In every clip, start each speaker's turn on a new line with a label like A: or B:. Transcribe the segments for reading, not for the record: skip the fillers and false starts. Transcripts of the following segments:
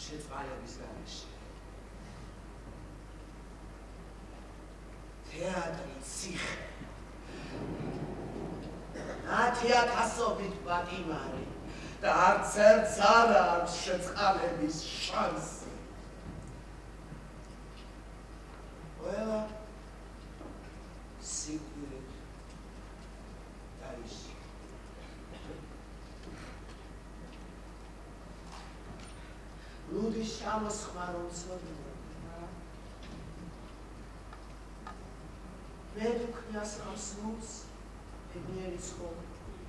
A: შეწყალების გარეშე. თეატრი ციხე. 10,000-ობით პატიმარი და არც ერთს არ აქვს შეწყალების შანსი. ყველა სიკვდილით დაიშვა. ლუდის ჩამოსხმა რომ ცოდნა. მე ვქნიას ხამსმულს ეგნიერი ცხოვრება.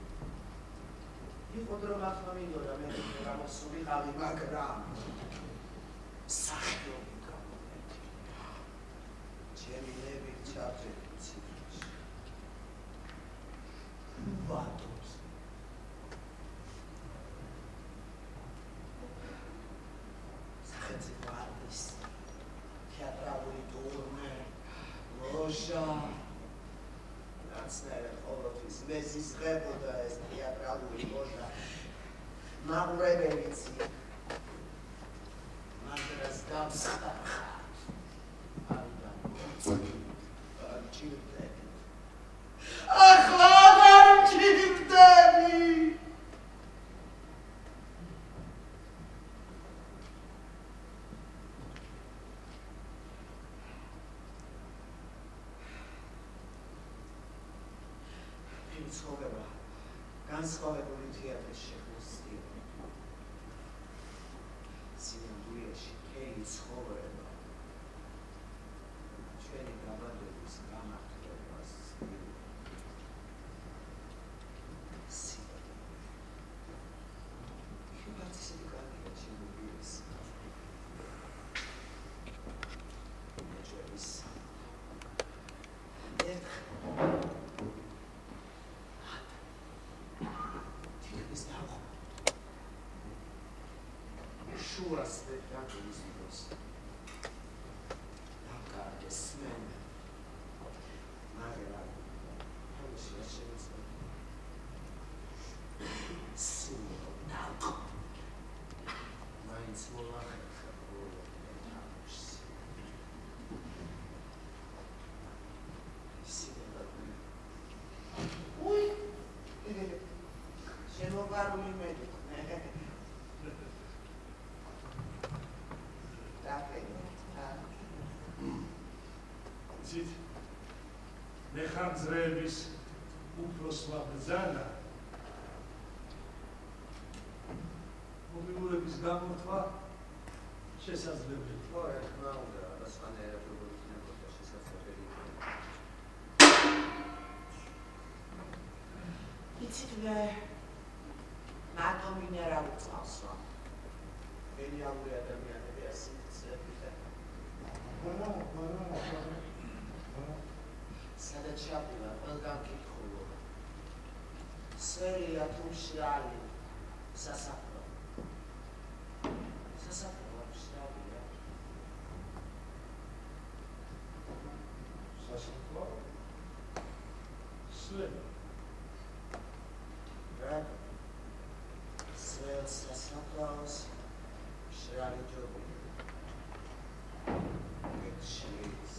A: იყო დრო მართლა მინდოდა მე გამოსულიყავი, მაგრამ სახიობი გამომეტი. ჩემი ნებით ჩავწერი ციფრში. ვატობს. სახელმწიფო არტისტი, თეატრალური ტურნე, ლოჟა. ნაცნაირად ყოველთვის მეზიზღებოდა ეს თეატრალური ლოჟა. მაყურებელიც მანდრას გამსხარხა. არ ჭირდები. ახლა არ ჭირდები. ცხოვრება განსხვავებული თეატრის შექმნისია. სინამდვილეში მთელი ცხოვრება ჩვენი დაბადების გამართლებას ისეთი კარგია შემოგვიეს. ჩვენის შუა სპექტაკლის დროს დაკარგეს სმენა. მაგრამ თავისი არ შემეცდა. სულ დაკ. მაინც მოლახერხა բոլოდნე თამაშს. უი! შემოგარული მედიქ.
B: მეხამძრეების უფროსმა ბრძანა მობილურების გამორთვა შესაძლებელი.
A: ხო, რა თქმა უნდა, სხვანაირად როგორ იქნებოდა შესაძლებელი. იცით მე მარტო მინერალურ წყალს ვარ. გენიალური ადამიანები ასეთ ცეკვით. სადაც ჩავივა, ყველგან კითხულობ. სერია თუ მშრალი სასაფლაო. სასაფლაო მშრალია.
B: სასაფლაო? სლემა.
A: რა? სრელ სასაფლაოს მშრალი ჯობია. ექშის.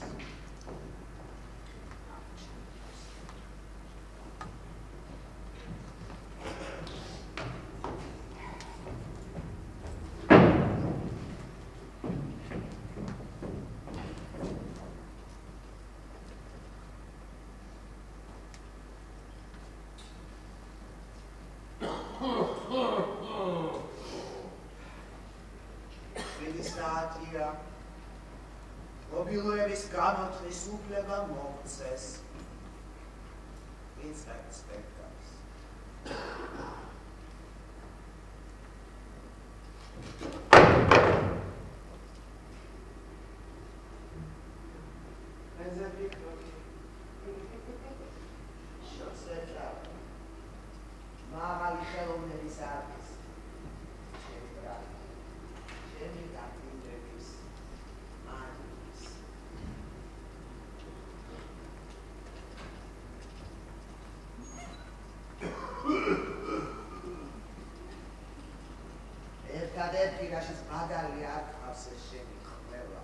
A: Saatira, mobiluების გამოთვლის უფლება მოგვცეს. ვინც გაექსპექტავს. Enze Victor. შოცეთა. მაღალი ხელოვნების არტისტი. ერთადერთი რაშიც მაგალი არ ყავს ეს შენი ხმევა.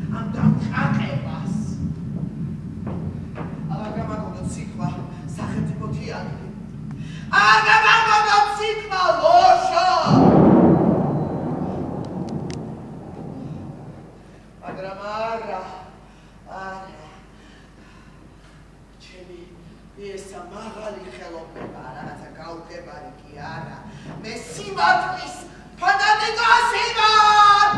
C: ამ დამკაკებას. არ გამაგონოთ სიტყვა სახელმწიფო თეატრი. არ გამაგონოთ სიტყვა ლოჟა. მაგრამ არა. ჩემი ესა მაღალი ხელოვნება, რაღაცა გაუგებარი კი არა. მე სიმართლის ფანატიკოსი ვარ!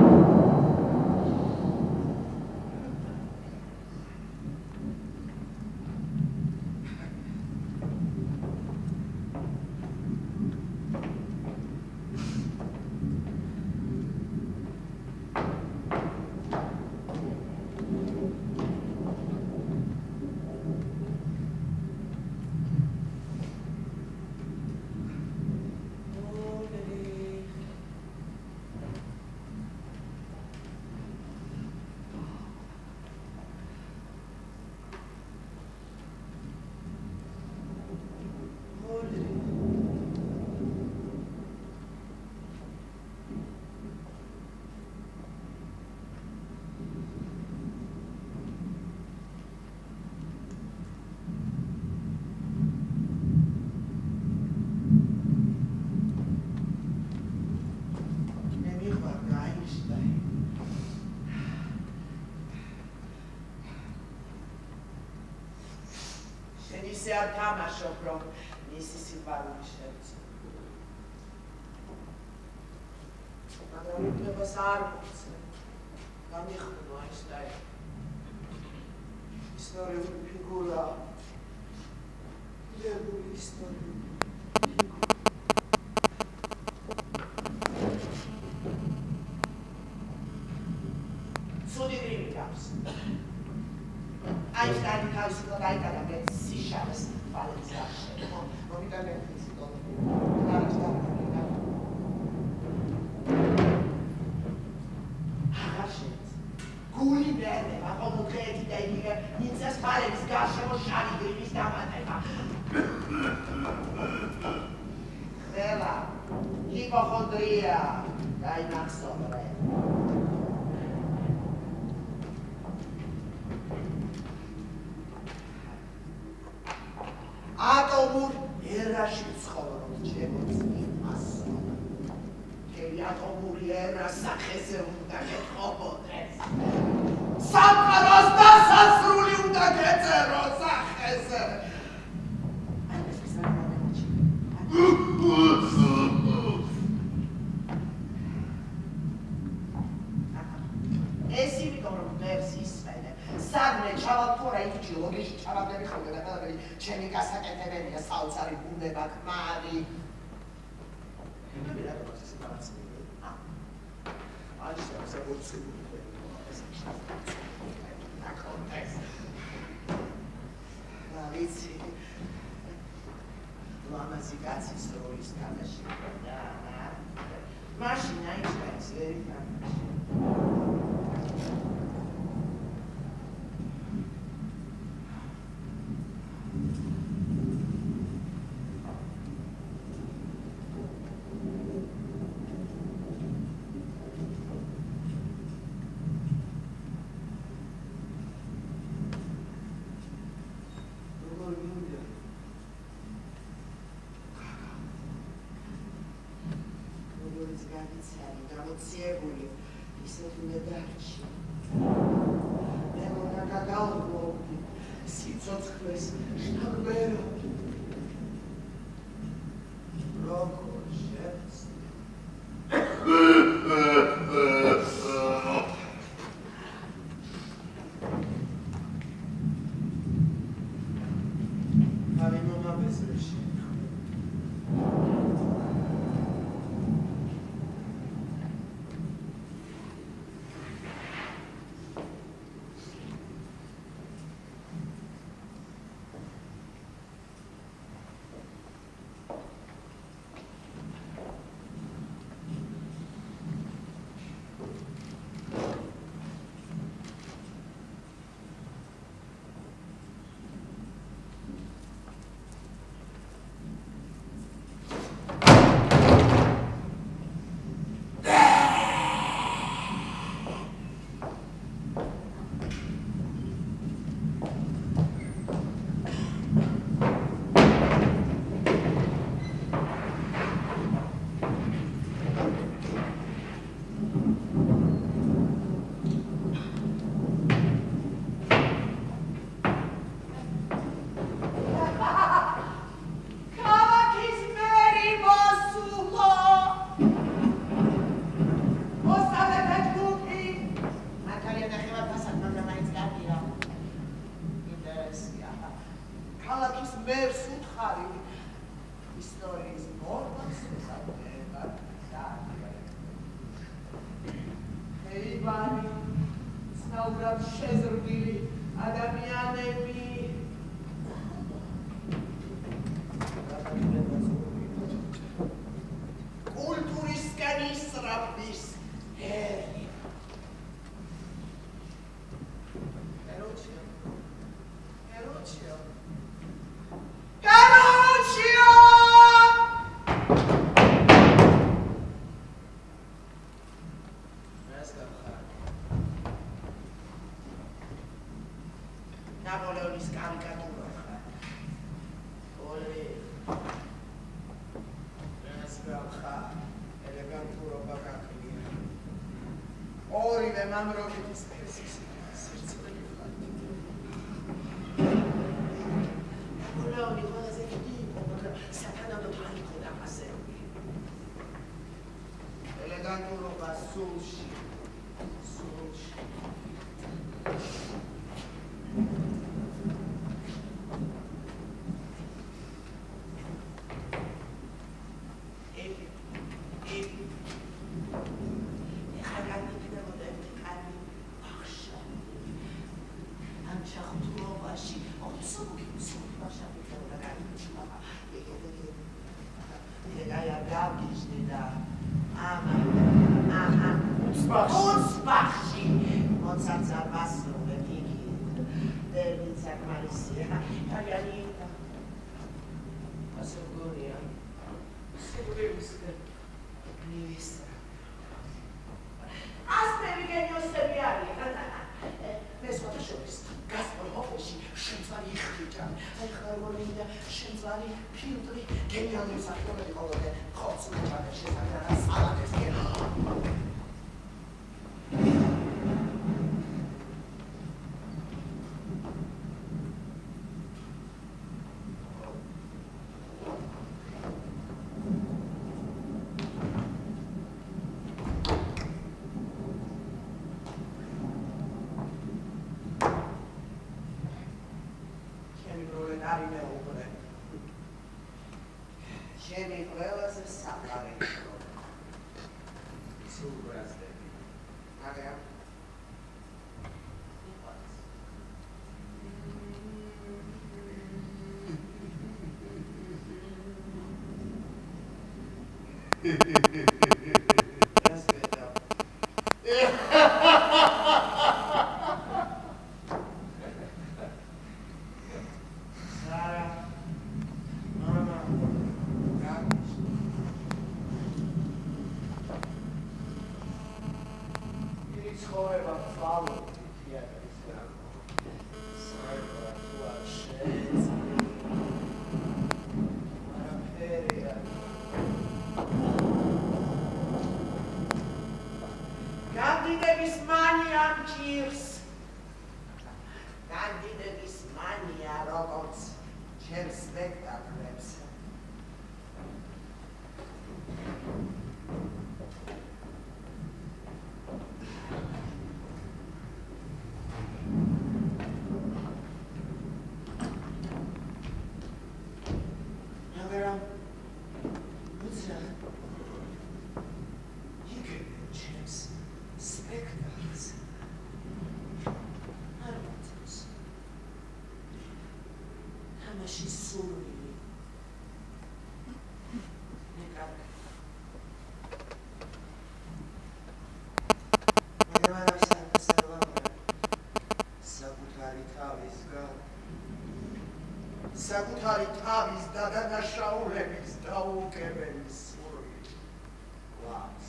C: ისე არ თამაშობ, რომ მისი სიყვარული შევწი. მაგრამ უფლებას არ მოგცე. გამიხმო აინშტაინი. ისტორიული ფიგურა. იდეალური ისტორიული ფიგურა. ცუდი გრიმი გავს. აინშტაინი თავისუფლად აიტანა მე სიშალის ვალენს გახშე. მომიტანე ფიზიკო. არის და აღაშეთ. გული ბერება, ყოველდღიეთი და იგივე ნიცას ვალენს გახშე შავი გრიმის დამატება. ხელა, ჰიპოხონდრია, გაინახსოვრე. ატომურ ერაში ცხოვრობ ჩემოცნიფასო. თელი ატომური ერა სახეზე უნდა გეთხოვოდეს. სამყაროს დასასრული უნდა გეწერო სახეზე. ეს იმიტომ რომ მერს ისმენე. საგნე ჩავავთორა იქ ლოგიში ჩავაგდები ხოლმე და ყველაფერი ჩემი გასაკეთებელია საოცარი ბუნება ქმარი. მე რა გქონდა ეს პარაცები? არის საკუთრებული. აკონტეს. ვიცი. ლამაზი კაცის როლის თამაში და მაშინ აიჭრეს ვერი თამაში. გამოცებული ისეთ უნდა დარჩი. მე უნდა გაგალობდი სიცოცხლეს შთაგბერო. როგორ შევწი? ავი მომაბეზრეში. მწვარი, ცნაურად შეზრდილი ადამიანები. კულტურისკენ ისრაფის ერი. Ferruccio! Napoleonis caricatura. Ole. Nesgabha. Elegantura bagaklia. Orive mamrovitis persis. Sirtsveli fatti. Napoleoni ყველაზე დიდო, მაგრამ სათანადოდ არ იყო დაფასებული. ელეგანტურობა სულში. Ჩემი ყველაზე საყარაო სულგრასდები. მაგრამ საკუთარი თავის დადანაშაულების დაუგებელი სული. What?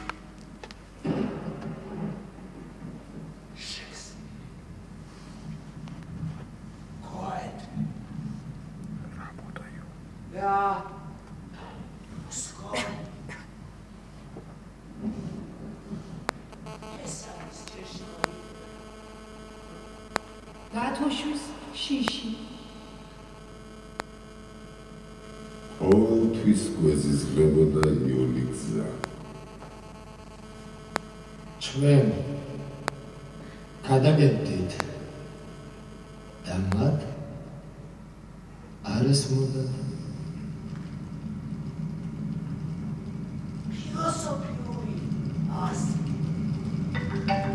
C: Shakespeare. Goethe. Ja. Skol.
D: გათოშვის შიში
E: ყოველთვის გვეზიზღრებოდა იული გზა.
F: ჩვენ გადაგებდით და მათ არ ესმოდა
C: ფილოსოფიური ასკი